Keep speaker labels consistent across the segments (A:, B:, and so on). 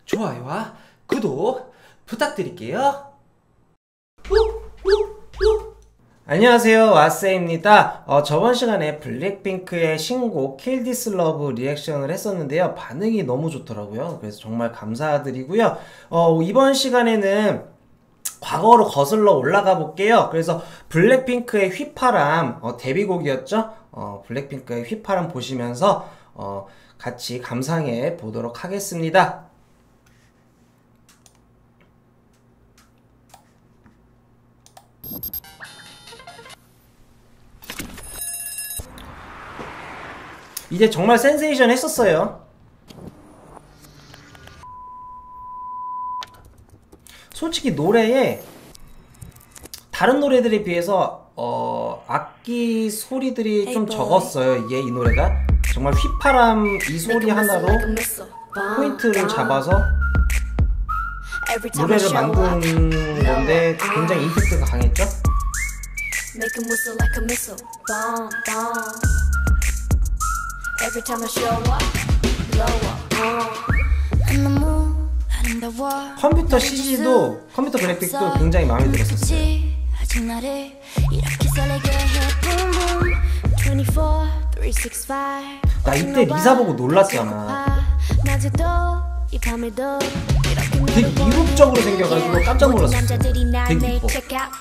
A: 좋아요와 구독 부탁드릴게요. 안녕하세요, 왓쌤입니다. 저번 시간에 블랙핑크의 신곡 Kill This Love 리액션을 했었는데요. 반응이 너무 좋더라고요. 그래서 정말 감사드리고요. 이번 시간에는 과거로 거슬러 올라가 볼게요. 그래서 블랙핑크의 휘파람, 데뷔곡이었죠? 블랙핑크의 휘파람 보시면서 같이 감상해 보도록 하겠습니다. 이제 정말 센세이션 했었어요. 솔직히 노래에 다른 노래들에 비해서 악기 소리들이 좀 적었어요. 이 노래가 정말 휘파람 이 소리 하나로 포인트를 잡아서 노래를 만든 건데 굉장히 임팩트가 강했죠? 컴퓨터 CG도 컴퓨터 그래픽도 굉장히 마음에 들었었어요. 나 이때 리사 보고 놀랐잖아. 되게 이국적으로 생겨가지고 깜짝 놀랐어. 되게 이뻐.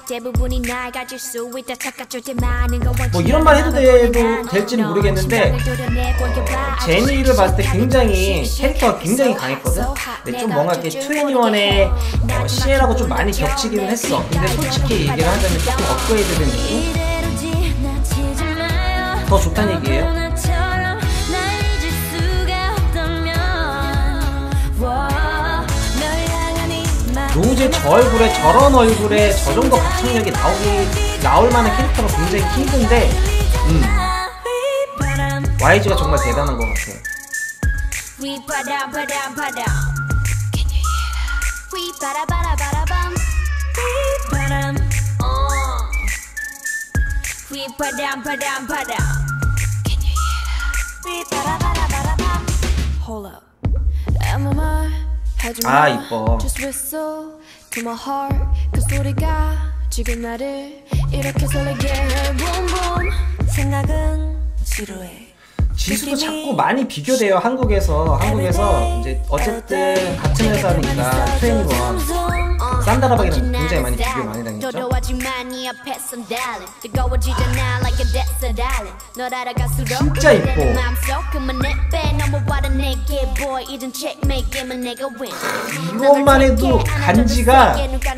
A: 뭐 이런 말 해도 될지는 모르겠는데 제니를 봤을 때 굉장히 캐릭터가 굉장히 강했거든. 근데 좀 뭔가 이렇게 2NE1의 CL하고 좀 많이 겹치기는 했어. 근데 솔직히 얘기를 하자면 조금 업그레이드된 느낌? 더 좋다는 얘기예요. 로우제 저 얼굴에 저런 얼굴에 저 정도 가창력이 나올 만한 캐릭터가 굉장히 힘든데 YG가 정말 대단한 것 같아요. 아 이뻐. 지수도 자꾸 많이 비교돼요. 한국에서 이제 어쨌든 같은 회사니까 2NE1 산다라박이랑 굉장히 많이 비교 많이 당했죠. 진짜 이뻐. 이것만 해도 간지가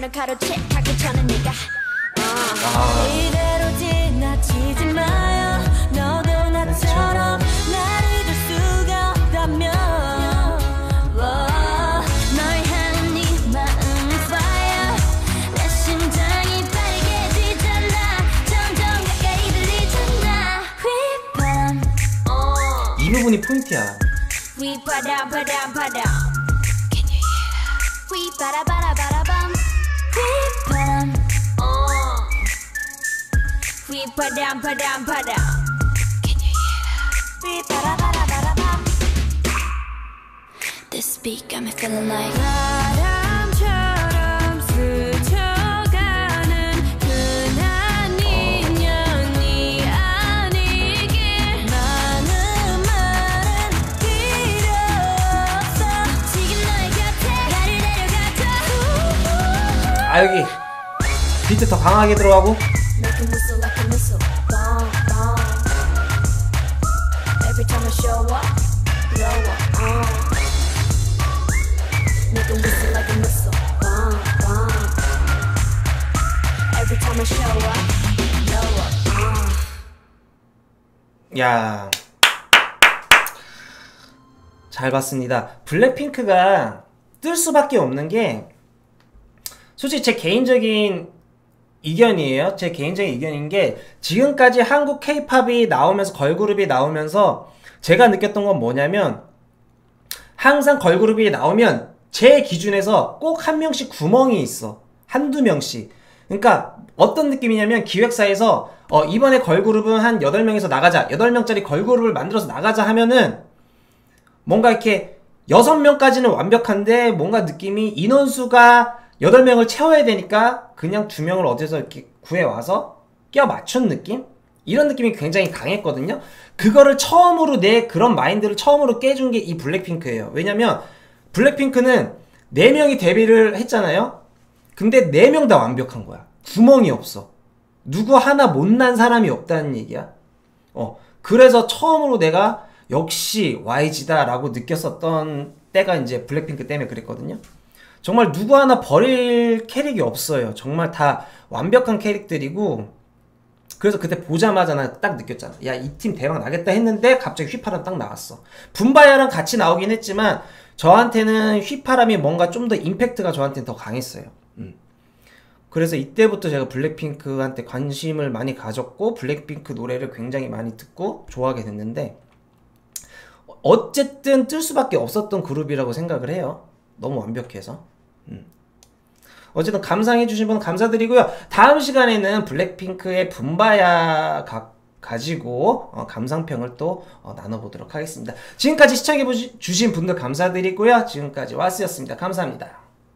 A: 이 부분이 포인트야.
B: This beat got me feeling like
A: 아 여기 비트 더 강하게 들어가고 야, 잘 봤습니다. 블랙핑크가 뜰 수밖에 없는 게 솔직히 제 개인적인 의견이에요. 제 개인적인 의견인 게 지금까지 한국 K-팝이 나오면서 걸그룹이 나오면서 제가 느꼈던 건 뭐냐면 항상 걸그룹이 나오면 제 기준에서 꼭 한 명씩 구멍이 있어. 한두 명씩. 그러니까 어떤 느낌이냐면 기획사에서 이번에 걸그룹은 한 8명에서 나가자, 8명짜리 걸그룹을 만들어서 나가자 하면은 뭔가 이렇게 6명까지는 완벽한데 뭔가 느낌이 인원수가 8명을 채워야 되니까 그냥 2명을 어디서 이렇게 구해와서 껴 맞춘 느낌? 이런 느낌이 굉장히 강했거든요. 그거를 처음으로 내 그런 마인드를 처음으로 깨준 게 이 블랙핑크예요. 왜냐면 블랙핑크는 4명이 데뷔를 했잖아요. 근데 4명 다 완벽한 거야. 구멍이 없어. 누구 하나 못난 사람이 없다는 얘기야. 그래서 처음으로 내가 역시 YG다 라고 느꼈었던 때가 이제 블랙핑크 때문에 그랬거든요. 정말 누구 하나 버릴 캐릭이 없어요. 정말 다 완벽한 캐릭들이고, 그래서 그때 보자마자 난 딱 느꼈잖아. 야, 이 팀 대박 나겠다 했는데 갑자기 휘파람 딱 나왔어. 분바야랑 같이 나오긴 했지만 저한테는 휘파람이 뭔가 좀 더 임팩트가 저한테는 더 강했어요. 그래서 이때부터 제가 블랙핑크한테 관심을 많이 가졌고 블랙핑크 노래를 굉장히 많이 듣고 좋아하게 됐는데, 어쨌든 뜰 수밖에 없었던 그룹이라고 생각을 해요. 너무 완벽해서. 어쨌든 감상해주신 분 감사드리고요. 다음 시간에는 블랙핑크의 분바야 가지고 감상평을 또 나눠보도록 하겠습니다. 지금까지 시청해주신 분들 감사드리고요. 지금까지 와스였습니다. 감사합니다.